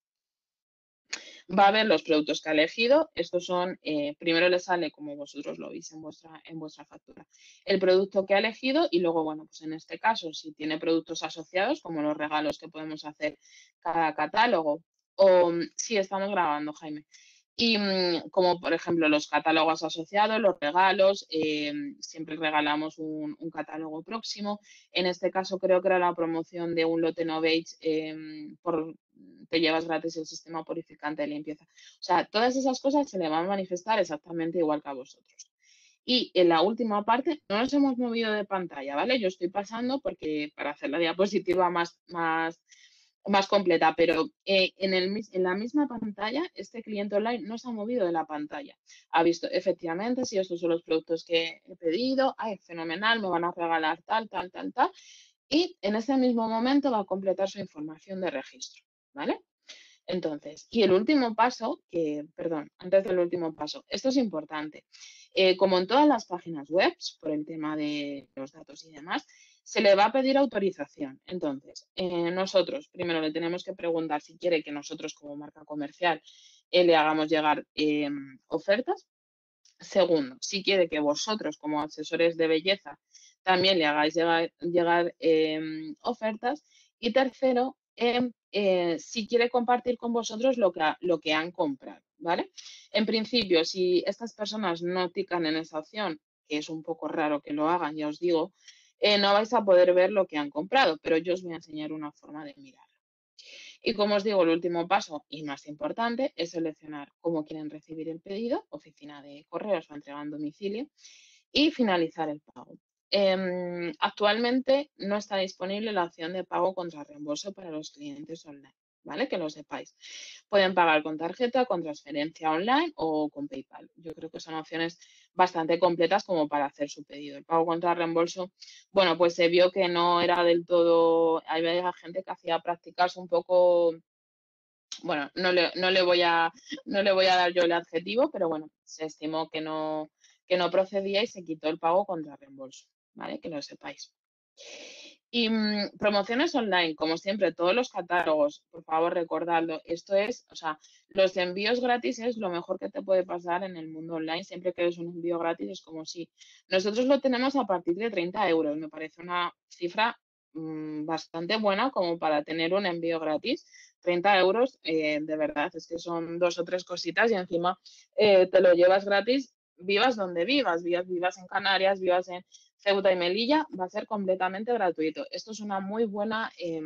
Va a ver los productos que ha elegido. Estos son, eh, primero le sale como vosotros lo veis en vuestra, en vuestra factura, el producto que ha elegido y luego, bueno, pues en este caso, si tiene productos asociados, como los regalos que podemos hacer cada catálogo, o sí, estamos grabando, Jaime. Y mmm, como por ejemplo los catálogos asociados, los regalos, eh, siempre regalamos un, un, catálogo próximo. En este caso creo que era la promoción de un lote no beige eh, por te llevas gratis el sistema purificante de limpieza. O sea, todas esas cosas se le van a manifestar exactamente igual que a vosotros. Y en la última parte no nos hemos movido de pantalla, ¿vale? Yo estoy pasando porque para hacer la diapositiva más, más, más completa, pero eh, en, el, en la misma pantalla este cliente online no se ha movido de la pantalla. Ha visto efectivamente si estos son los productos que he pedido, ay, fenomenal, me van a regalar tal, tal, tal, tal. Y en ese mismo momento va a completar su información de registro, ¿vale? Entonces, y el último paso, que, perdón, antes del último paso, esto es importante. Eh, como en todas las páginas web, por el tema de los datos y demás, se le va a pedir autorización. Entonces, eh, nosotros primero le tenemos que preguntar si quiere que nosotros como marca comercial eh, le hagamos llegar eh, ofertas. Segundo, si quiere que vosotros como asesores de belleza también le hagáis llegar, llegar em, ofertas. Y tercero, em, eh, si quiere compartir con vosotros lo que, ha- lo que han comprado, ¿vale? En principio, si estas personas no tican en esa opción, que es un poco raro que lo hagan, ya os digo, eh, no vais a poder ver lo que han comprado, pero yo os voy a enseñar una forma de mirar. Y como os digo, el último paso y más importante es seleccionar cómo quieren recibir el pedido, oficina de correos o entrega en domicilio, y finalizar el pago. Em, actualmente no está disponible la opción de pago contra reembolso para los clientes online, ¿vale? Que lo sepáis. Pueden pagar con tarjeta, con transferencia online o con PayPal. Yo creo que son opciones bastante completas como para hacer su pedido. El pago contra reembolso, bueno, pues se vio que no era del todo, había gente que hacía prácticas un poco, bueno, no le, no le voy a, no le voy a dar yo el adjetivo, pero bueno, se estimó que no, que no procedía y se quitó el pago contra reembolso, ¿vale? Que lo sepáis. Y mm, promociones online, como siempre, todos los catálogos, por favor, recordadlo. Esto es, o sea, los envíos gratis es lo mejor que te puede pasar en el mundo online. Siempre que es un envío gratis es como si nosotros lo tenemos a partir de treinta euros. Me parece una cifra mm, bastante buena como para tener un envío gratis. Treinta euros, eh, de verdad, es que son dos o tres cositas y encima eh, te lo llevas gratis, vivas donde vivas, vivas, vivas en Canarias, vivas en Ceuta y Melilla, va a ser completamente gratuito. Esto es una muy buena eh,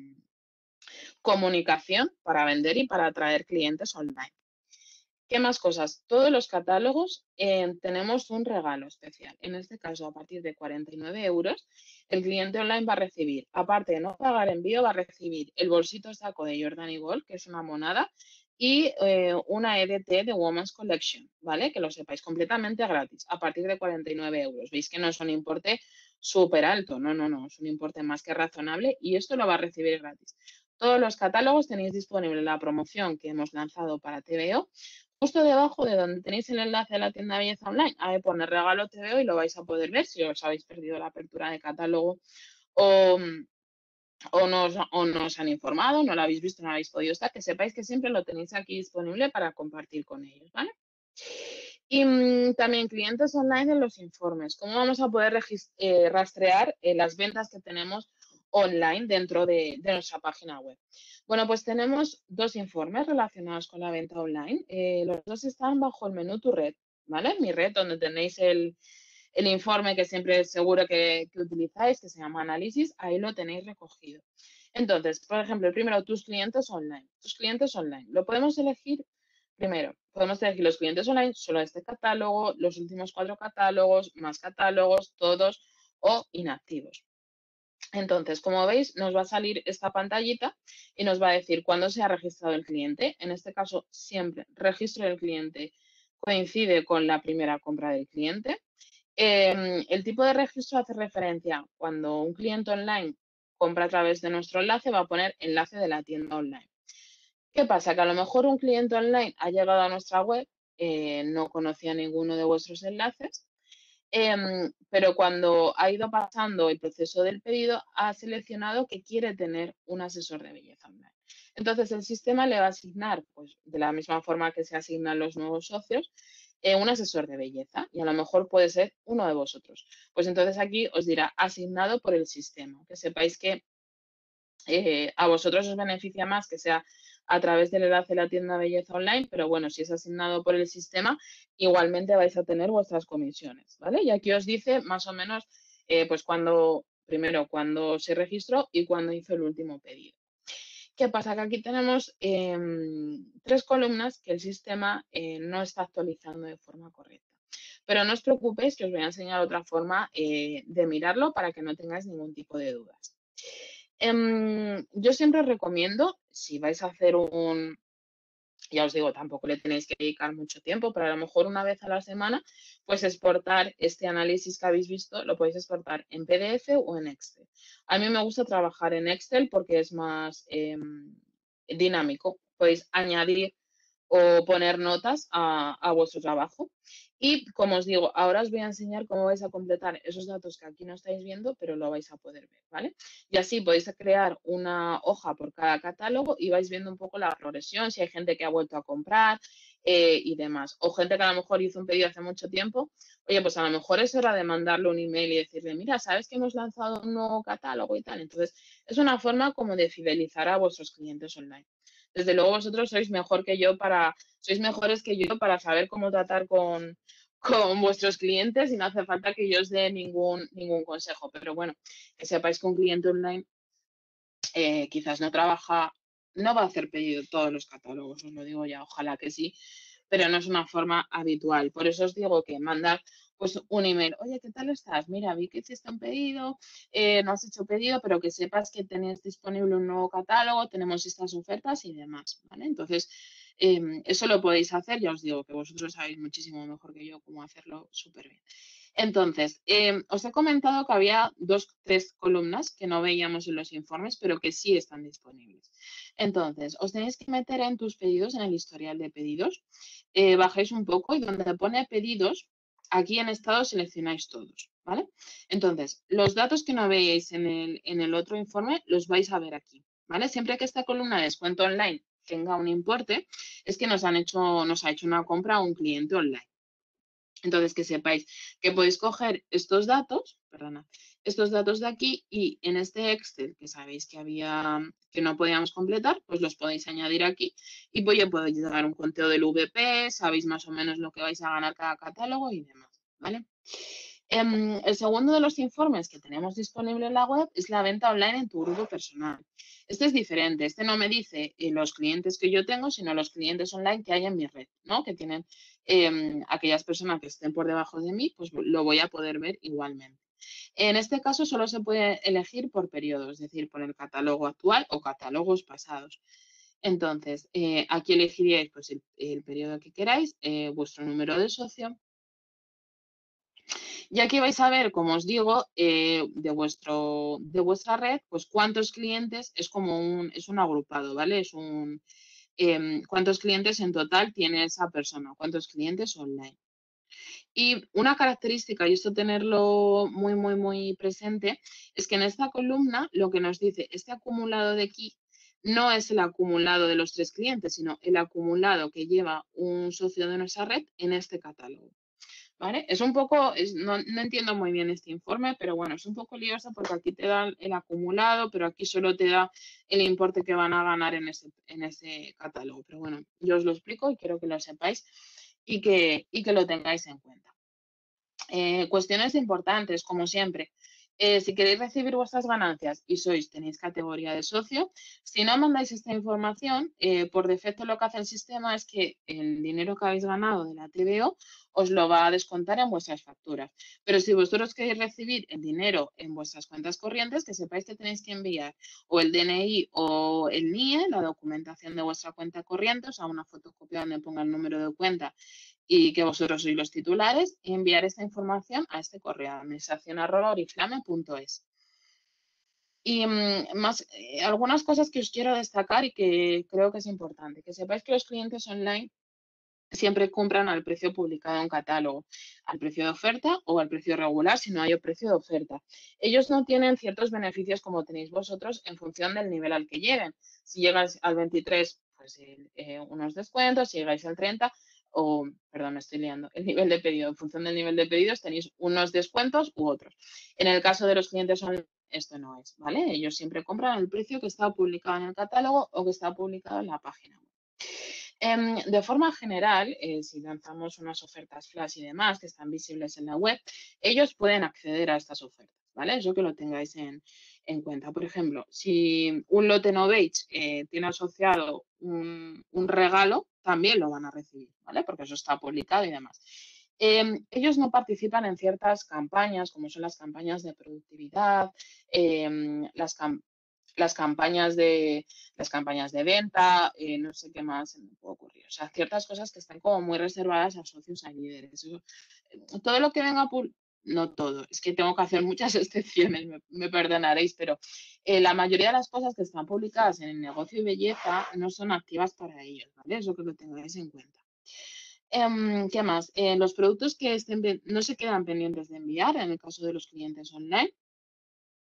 comunicación para vender y para atraer clientes online. ¿Qué más cosas? Todos los catálogos eh, tenemos un regalo especial. En este caso, a partir de cuarenta y nueve euros, el cliente online va a recibir, aparte de no pagar envío, va a recibir el bolsito saco de Jordan Gold, que es una monada, y eh, una E D T de Women's Collection, ¿vale? Que lo sepáis, completamente gratis, a partir de cuarenta y nueve euros. Veis que no es un importe súper alto, no, no, no, es un importe más que razonable y esto lo va a recibir gratis. Todos los catálogos tenéis disponible la promoción que hemos lanzado para T V O. Justo debajo de donde tenéis el enlace a la tienda de belleza online, ahí pone regalo T V O y lo vais a poder ver si os habéis perdido la apertura de catálogo o, o, no, os, o no os han informado, no lo habéis visto, no lo habéis podido estar, que sepáis que siempre lo tenéis aquí disponible para compartir con ellos, ¿vale? Y mm, también clientes online en los informes. ¿Cómo vamos a poder eh, rastrear eh, las ventas que tenemos online dentro de, de, nuestra página web? Bueno, pues tenemos dos informes relacionados con la venta online. Eh, los dos están bajo el menú Tu Red, ¿vale? Mi red, donde tenéis el, el informe que siempre es seguro que, que utilizáis, que se llama Análisis, ahí lo tenéis recogido. Entonces, por ejemplo, el primero, tus clientes online. Tus clientes online. Lo podemos elegir primero. Podemos elegir los clientes online, solo este catálogo, los últimos cuatro catálogos, más catálogos, todos o inactivos. Entonces, como veis, nos va a salir esta pantallita y nos va a decir cuándo se ha registrado el cliente. En este caso, siempre registro del cliente coincide con la primera compra del cliente. Eh, el tipo de registro hace referencia cuando un cliente online compra a través de nuestro enlace, va a poner enlace de la tienda online. ¿Qué pasa? Que a lo mejor un cliente online ha llegado a nuestra web, eh, no conocía ninguno de vuestros enlaces, eh, pero cuando ha ido pasando el proceso del pedido, ha seleccionado que quiere tener un asesor de belleza online. Entonces, el sistema le va a asignar, pues, de la misma forma que se asignan los nuevos socios, eh, un asesor de belleza y a lo mejor puede ser uno de vosotros. Pues entonces aquí os dirá asignado por el sistema. Que sepáis que eh, a vosotros os beneficia más que sea a través del enlace de la tienda belleza online, pero bueno, si es asignado por el sistema, igualmente vais a tener vuestras comisiones, ¿vale? Y aquí os dice más o menos, eh, pues cuando, primero, cuando se registró y cuando hizo el último pedido. ¿Qué pasa? Que aquí tenemos eh, tres columnas que el sistema eh, no está actualizando de forma correcta. Pero no os preocupéis que os voy a enseñar otra forma eh, de mirarlo para que no tengáis ningún tipo de dudas. Um, yo siempre os recomiendo, si vais a hacer un, ya os digo, tampoco le tenéis que dedicar mucho tiempo, pero a lo mejor una vez a la semana, pues exportar este análisis que habéis visto, lo podéis exportar en P D F o en Excel. A mí me gusta trabajar en Excel porque es más eh, dinámico. Podéis añadir o poner notas a, a vuestro trabajo. Y como os digo, ahora os voy a enseñar cómo vais a completar esos datos que aquí no estáis viendo, pero lo vais a poder ver, ¿vale? Y así podéis crear una hoja por cada catálogo y vais viendo un poco la progresión, si hay gente que ha vuelto a comprar, eh, y demás. O gente que a lo mejor hizo un pedido hace mucho tiempo, oye, pues a lo mejor es hora de mandarle un email y decirle, mira, ¿sabes que hemos lanzado un nuevo catálogo y tal? Entonces, es una forma como de fidelizar a vuestros clientes online. Desde luego vosotros sois mejor que yo para, sois mejores que yo para saber cómo tratar con, con vuestros clientes y no hace falta que yo os dé ningún, ningún consejo. Pero bueno, que sepáis que un cliente online eh, quizás no trabaja, no va a hacer pedido todos los catálogos, os lo digo ya, ojalá que sí, pero no es una forma habitual. Por eso os digo que mandar pues un email, oye, ¿qué tal estás? Mira, vi que hiciste un pedido, eh, no has hecho pedido, pero que sepas que tenéis disponible un nuevo catálogo, tenemos estas ofertas y demás, ¿vale? Entonces, eh, eso lo podéis hacer, ya os digo que vosotros sabéis muchísimo mejor que yo cómo hacerlo súper bien. Entonces, eh, os he comentado que había dos, tres columnas que no veíamos en los informes, pero que sí están disponibles. Entonces, os tenéis que meter en tus pedidos, en el historial de pedidos, eh, bajáis un poco y donde pone pedidos, aquí en estado seleccionáis todos, ¿vale? Entonces, los datos que no veáis en el, en el otro informe los vais a ver aquí, ¿vale? Siempre que esta columna de descuento online tenga un importe, es que nos han hecho, nos ha hecho una compra a un cliente online. Entonces, que sepáis que podéis coger estos datos, perdona, estos datos de aquí y en este Excel que sabéis que había, que no podíamos completar, pues los podéis añadir aquí y pues ya podéis dar un conteo del V P, sabéis más o menos lo que vais a ganar cada catálogo y demás, ¿vale? Em, el segundo de los informes que tenemos disponible en la web es la venta online en tu grupo personal. Este es diferente, este no me dice eh, los clientes que yo tengo, sino los clientes online que hay en mi red, ¿no? Que tienen eh, aquellas personas que estén por debajo de mí, pues lo voy a poder ver igualmente. En este caso solo se puede elegir por periodo, es decir, por el catálogo actual o catálogos pasados. Entonces, eh, aquí elegiríais pues, el, el periodo que queráis, eh, vuestro número de socio. Y aquí vais a ver, como os digo, eh, de, vuestro, de vuestra red, pues cuántos clientes es como un, es un agrupado, ¿vale? Es un, eh, cuántos clientes en total tiene esa persona, cuántos clientes online. Y una característica, y esto tenerlo muy, muy, muy presente, es que en esta columna lo que nos dice este acumulado de aquí no es el acumulado de los tres clientes, sino el acumulado que lleva un socio de nuestra red en este catálogo. ¿Vale? Es un poco, es, no, no entiendo muy bien este informe, pero bueno, es un poco lioso porque aquí te da el acumulado, pero aquí solo te da el importe que van a ganar en ese, en ese catálogo. Pero bueno, yo os lo explico y quiero que lo sepáis y que, y que lo tengáis en cuenta. Eh, cuestiones importantes, como siempre. Eh, si queréis recibir vuestras ganancias y sois, tenéis categoría de socio, si no mandáis esta información, eh, por defecto lo que hace el sistema es que el dinero que habéis ganado de la T V O os lo va a descontar en vuestras facturas. Pero si vosotros queréis recibir el dinero en vuestras cuentas corrientes, que sepáis que tenéis que enviar o el D N I o el N I E, la documentación de vuestra cuenta corriente, o sea, una fotocopia donde ponga el número de cuenta y que vosotros sois los titulares, y enviar esta información a este correo, administración arroba oriflame punto es. Y mmm, más, eh, algunas cosas que os quiero destacar y que creo que es importante, que sepáis que los clientes online siempre compran al precio publicado en catálogo, al precio de oferta o al precio regular si no hay precio de oferta. Ellos no tienen ciertos beneficios como tenéis vosotros en función del nivel al que lleguen. Si llegáis al veintitrés, pues eh, unos descuentos, si llegáis al treinta, o, perdón, me estoy liando, el nivel de pedido. En función del nivel de pedidos tenéis unos descuentos u otros. En el caso de los clientes online, esto no es, ¿vale? Ellos siempre compran el precio que está publicado en el catálogo o que está publicado en la página web. Eh, de forma general, eh, si lanzamos unas ofertas flash y demás que están visibles en la web, ellos pueden acceder a estas ofertas, ¿vale? Eso que lo tengáis en, en cuenta. Por ejemplo, si un lote no beige eh, tiene asociado un, un regalo, también lo van a recibir, ¿vale? Porque eso está publicado y demás. Eh, ellos no participan en ciertas campañas, como son las campañas de productividad, eh, las, cam las campañas de las campañas de venta, eh, no sé qué más se me puede ocurrir. O sea, ciertas cosas que están como muy reservadas a socios y líderes. Eso, todo lo que venga, no todo, es que tengo que hacer muchas excepciones, me, me perdonaréis, pero eh, la mayoría de las cosas que están publicadas en el negocio y belleza no son activas para ellos, ¿vale? Eso que lo tengáis en cuenta. Eh, ¿Qué más? Eh, los productos que estén no se quedan pendientes de enviar en el caso de los clientes online.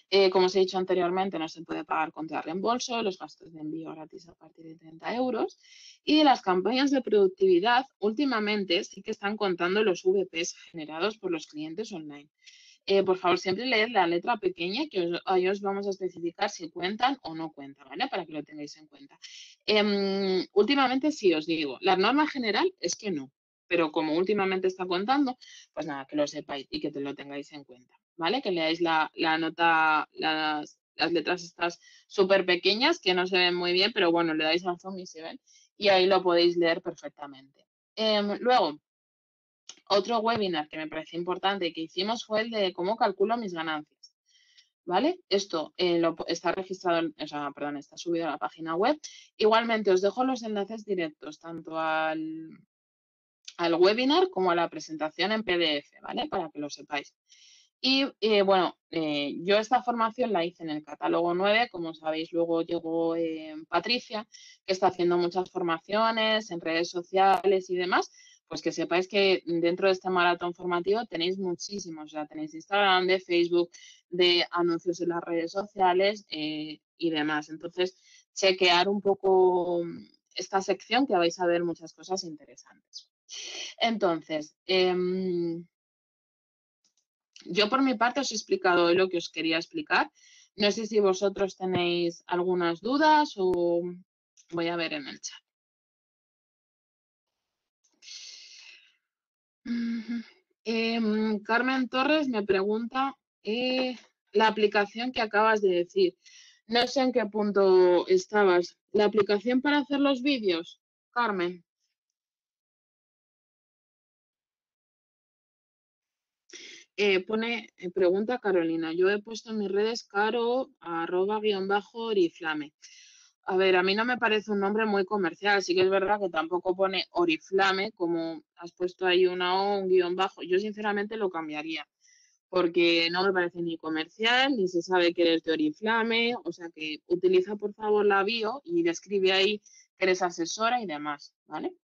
Eh, como os he dicho anteriormente, no se puede pagar contra reembolso, los gastos de envío gratis a partir de treinta euros. Y las campañas de productividad, últimamente sí que están contando los V Ps generados por los clientes online. Eh, por favor, siempre leed la letra pequeña que os, ahí os vamos a especificar si cuentan o no cuentan, ¿vale? Para que lo tengáis en cuenta. Eh, últimamente sí os digo, la norma general es que no, pero como últimamente está contando, pues nada, que lo sepáis y que te lo tengáis en cuenta, ¿vale? Que leáis la, la nota, las, las letras estas súper pequeñas que no se ven muy bien, pero bueno, le dais al zoom y se ven y ahí lo podéis leer perfectamente. Eh, luego, otro webinar que me parece importante que hicimos fue el de cómo calculo mis ganancias, ¿vale? Esto eh, lo, está registrado, en, o sea, perdón, está subido a la página web. Igualmente os dejo los enlaces directos tanto al, al webinar como a la presentación en P D F, ¿vale? Para que lo sepáis. Y eh, bueno, eh, yo esta formación la hice en el catálogo nueve, como sabéis, luego llegó eh, Patricia, que está haciendo muchas formaciones en redes sociales y demás, pues que sepáis que dentro de este maratón formativo tenéis muchísimos, o sea, tenéis Instagram, de Facebook, de anuncios en las redes sociales eh, y demás. Entonces, chequear un poco esta sección que vais a ver muchas cosas interesantes. Entonces, eh, yo por mi parte os he explicado lo que os quería explicar. No sé si vosotros tenéis algunas dudas o voy a ver en el chat. Eh, Carmen Torres me pregunta eh, la aplicación que acabas de decir. No sé en qué punto estabas. ¿La aplicación para hacer los vídeos, Carmen? Eh, pone, eh, pregunta Carolina, yo he puesto en mis redes caro arroba guión bajo oriflame. A ver, a mí no me parece un nombre muy comercial, sí que es verdad que tampoco pone oriflame, como has puesto ahí una O, un guión bajo. Yo sinceramente lo cambiaría, porque no me parece ni comercial, ni se sabe que eres de oriflame, o sea que utiliza por favor la bio y describe ahí que eres asesora y demás, ¿vale?